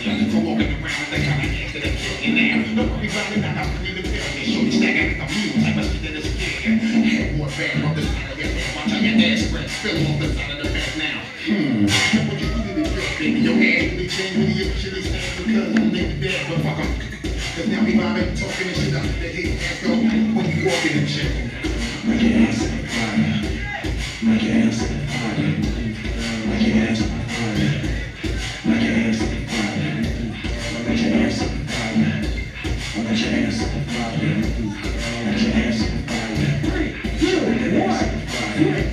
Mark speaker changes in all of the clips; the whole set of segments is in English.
Speaker 1: you for walking around with the kind of ass that I'm killing now. Don't worry about it, now I need to feel it. Show you stack at the mule type of shit that is scared. Head more bad from the side of your head. Watch how your ass spread, spill off the side of the back now. That's what you really feel, baby. Your ass really changed when you actually stand because I'm nigga dead, but fuck 'em. Cause now we vibing, talking and shit out the hate ass go when you walking and shit.
Speaker 2: Like your ass on fire. Like your ass on fire. Like your ass on fire. Like your ass on fire. Like your ass on fire. Like your ass on fire. Like your ass on fire. 3, 2, 1.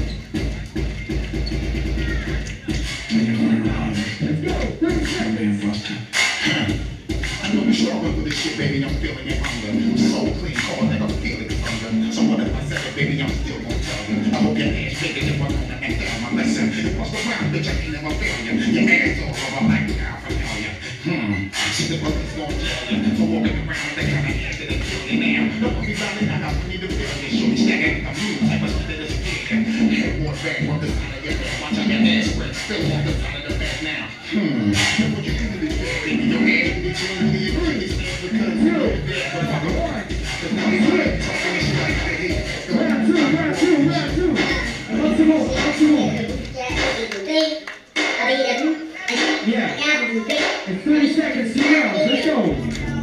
Speaker 2: I'm being busted.
Speaker 1: I know we struggling with this shit, baby. I'm feeling your hunger. So clean, cold, like I'm feeling hunger. So what if I said it, baby? I'm still gonna tell you. I hope your ass bigger than what I'm gonna act down my lesson. Bust around, bitch, I ain't never fail you. Your ass all over like now from hell, yeah. See the police gon' jail you for walking around with that kind of ass that they kill you now. Don't worry about it, now I need to feel you. Show me stack at the mule, type of shit that is scared. Head more bad from the side of your head. Watch how your ass spread, spill off the side of the back now. That's what you really feel, baby. Your ass really changed when you really stand because you know you're dead, but fuck 'em. Cause now we talking and shit like that hate.
Speaker 3: Round two. What's the more? Yeah. It's 30 seconds to go. Let's go.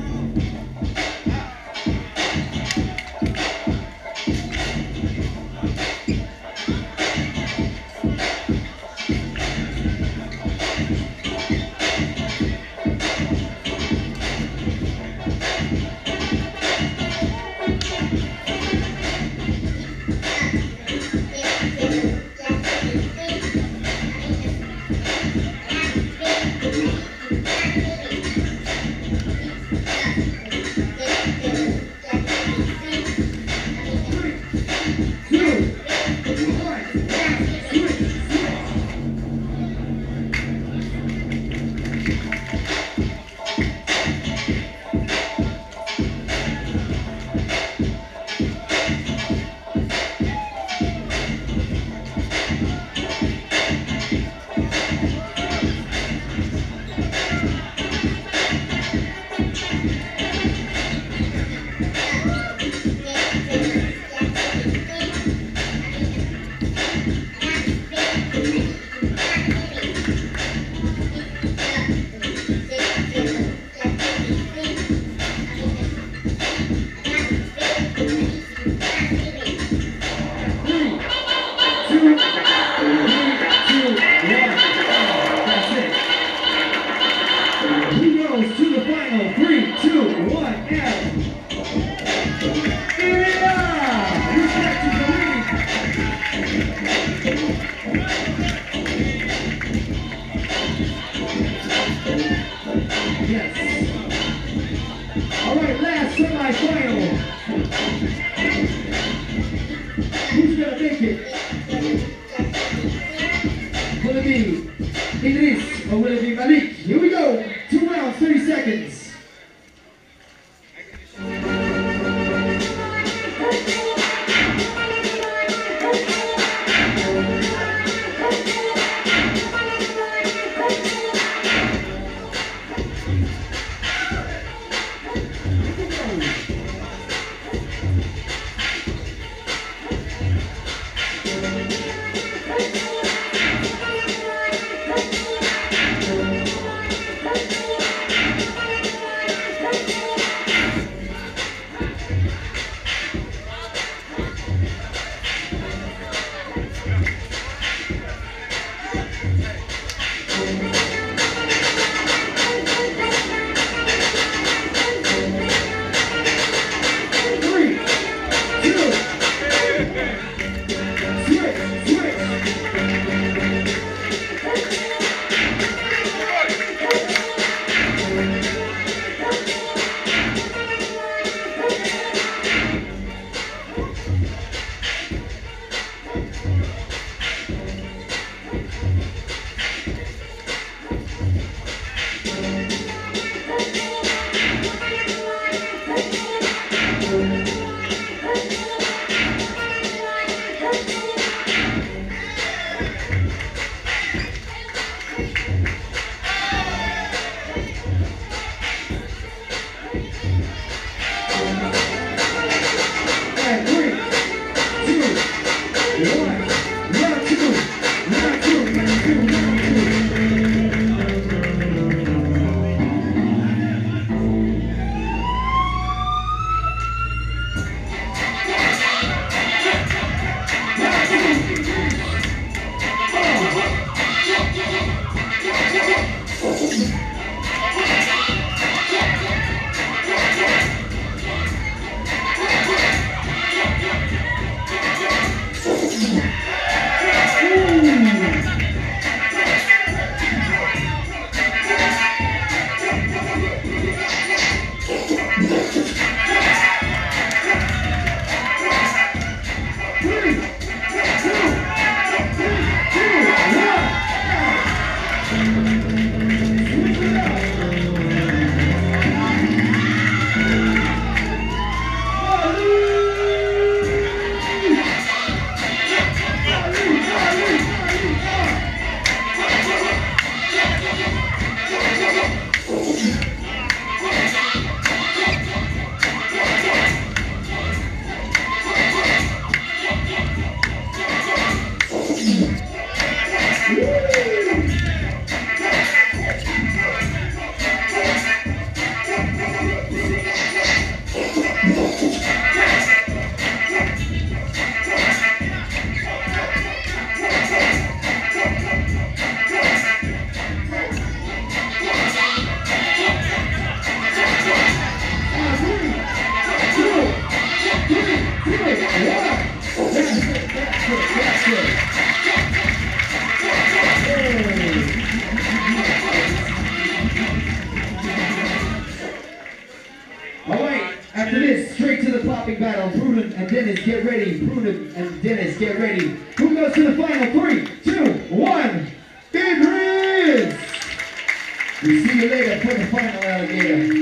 Speaker 3: Here we go. 2 rounds, 30 seconds. Alright, after this, straight to the popping battle. Prudent and Dennis, get ready. Prudent and Dennis, get ready. Who goes to the final? 3, 2, 1. Idris! We see you later for the final, alligator.